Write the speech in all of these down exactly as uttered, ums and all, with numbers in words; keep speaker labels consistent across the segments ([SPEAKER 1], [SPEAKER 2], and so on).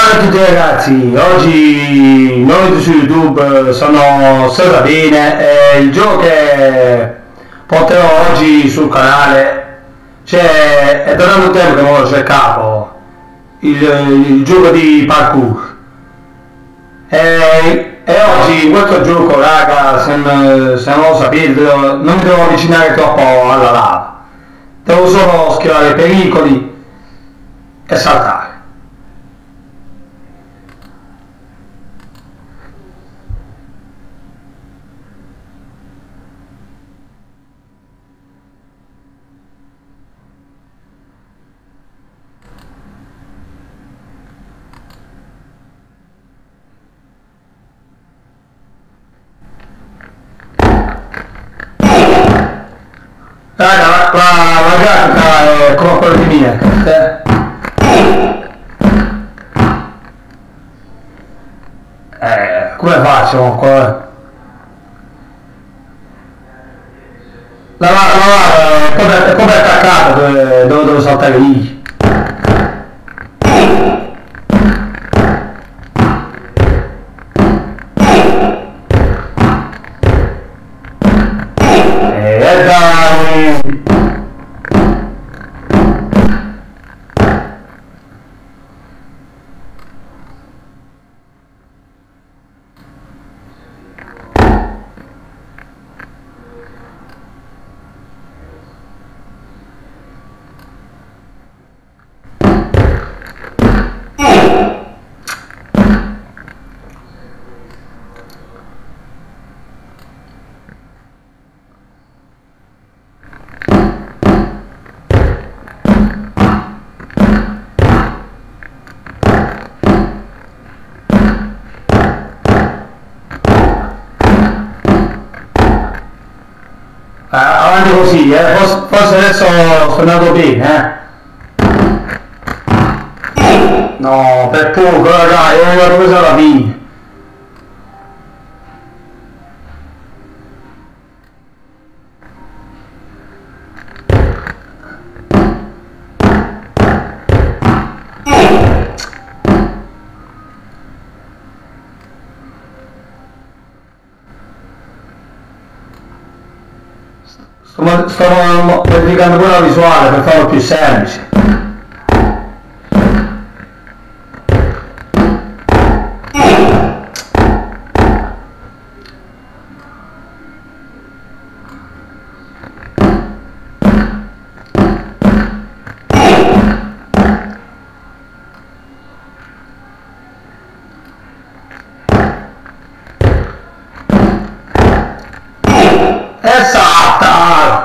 [SPEAKER 1] Ciao a tutti ragazzi, oggi noi su YouTube sono Sera Bene e il gioco che porterò oggi sul canale, cioè è da tanto tempo che non lo cercavo, il, il gioco di parkour e, e oggi in questo gioco raga, se, se non lo sapete, devo, non mi devo avvicinare troppo alla lava, devo solo schivare i pericoli e saltare. Raga, la, la, la grafica è come quella di mia, eh? Eh, come faccio comunque? La la la è come, è come attaccata dove, dove devo saltare lì. E dai! Eh, avanti così, eh. forse, forse adesso sto andando bene, eh. No, per poco, raga, io non l'ho presa alla fine. Sto, sto modificando pure la visuale per farlo più semplice. Esatta!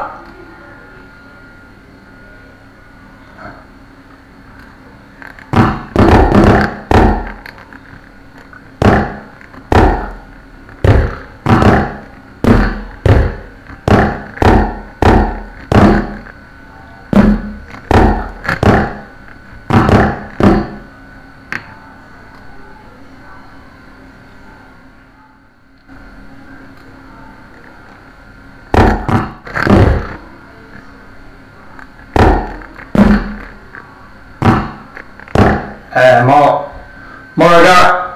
[SPEAKER 1] Eh, mo, mo raga,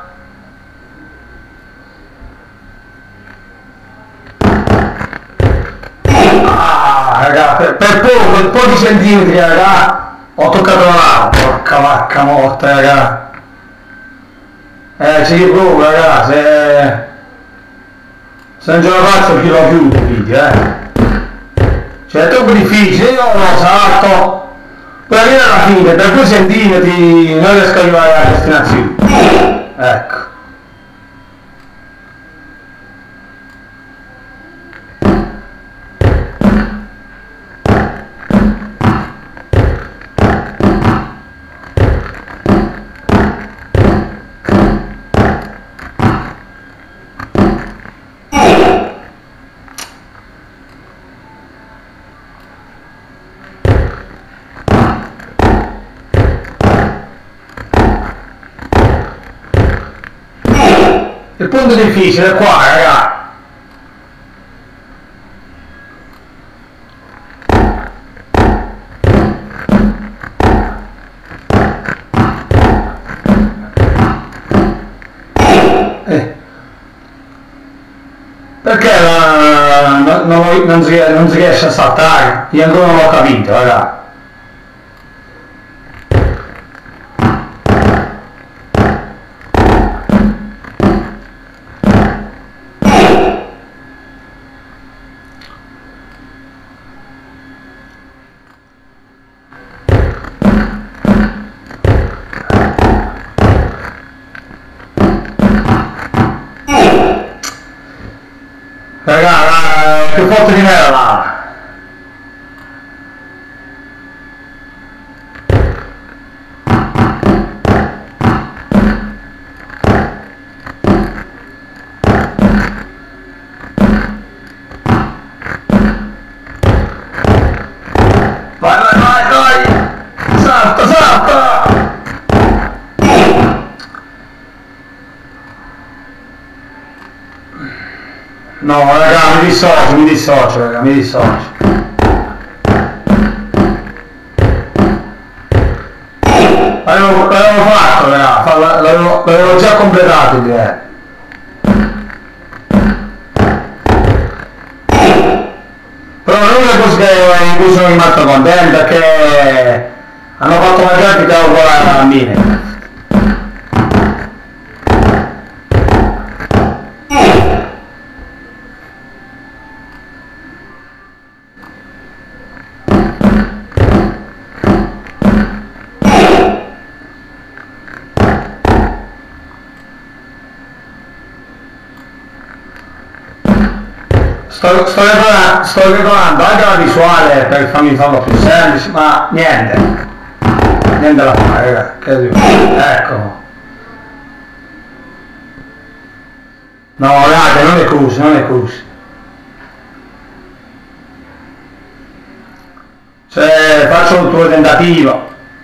[SPEAKER 1] ah, raga, per, per poco, per pochi centimetri, raga, ho toccato la lava, porca vacca morta, raga, eh, ci riprovo, raga, se, se non ce la faccio più lo chiudo il video, eh, cioè è troppo difficile, io lo salto. Per arrivare alla fine, per due centimetri non riesco ad arrivare alla destinazione. Ecco. Il punto difficile è qua, raga. poi non si, non si riesce a saltare, io ancora non l'ho capito, raga. Raga, più forte di me là. Vai, vai, vai, vai! Salta, salta! No, raga, mi dissocio, mi dissocio, raga, mi dissocio. L'avevo, l'avevo fatto, raga, l'avevo, l'avevo già completato, direi. Però l'unica cosa che in cui sono rimasto contento è che hanno fatto una grafica uguale a mine. Sto, sto, regolando, sto regolando anche la visuale per farmi farlo più semplice, ma niente, niente da fare, raga, che dico? Ecco. No, raga, non è così, non è così. Cioè, faccio un tuo tentativo.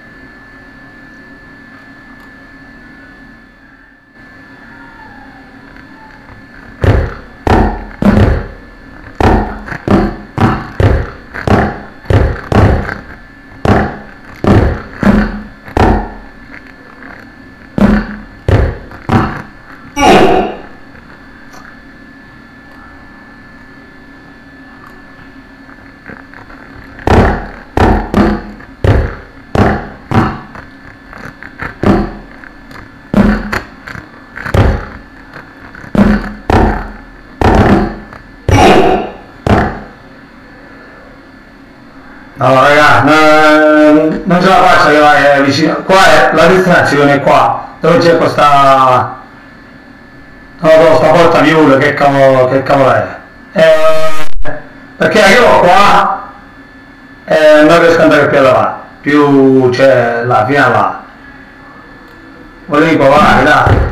[SPEAKER 1] No raga, no, non ce la faccio arrivare vicino, qua è la destinazione, qua, dove c'è questa, non lo so, sta porta viola, che cavolo, che cavolo è? Eh, perché arrivo qua e non riesco ad andare più là, più c'è là, fino a là. Volevo provare, dai.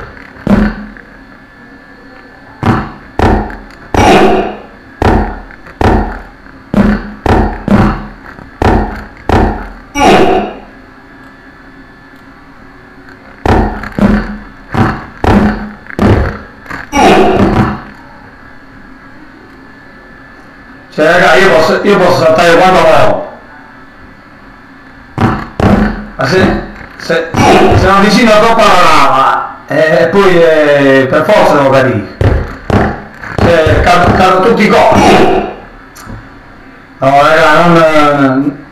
[SPEAKER 1] Cioè raga, io posso, io posso saltare quando volevo. Ma se, se, se non avvicino troppo alla lava e eh, poi eh, per forza devo cadere. Cioè cado, cado tutti i colpi. No raga, non,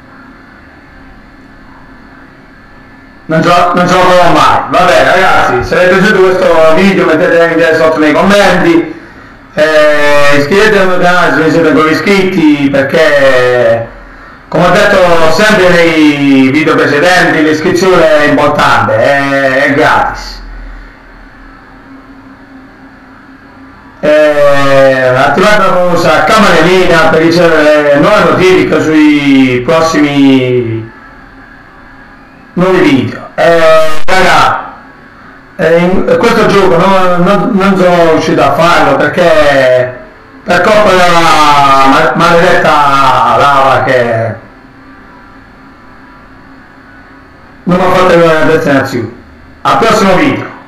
[SPEAKER 1] non, ce lo, non ce lo provo mai. Vabbè ragazzi, se vi è piaciuto questo video mettete mi piace sotto nei commenti. Eh, iscrivetevi al mio canale se non siete ancora iscritti, perché come ho detto sempre nei video precedenti l'iscrizione è importante, è, è gratis. Eh, attivate la famosa campanellina per ricevere nuove notifiche sui prossimi nuovi video. Eh, raga, in questo gioco non, non, non sono riuscito a farlo perché per colpa della maledetta lava che non ho fatto arrivare alla destinazione. Al prossimo video.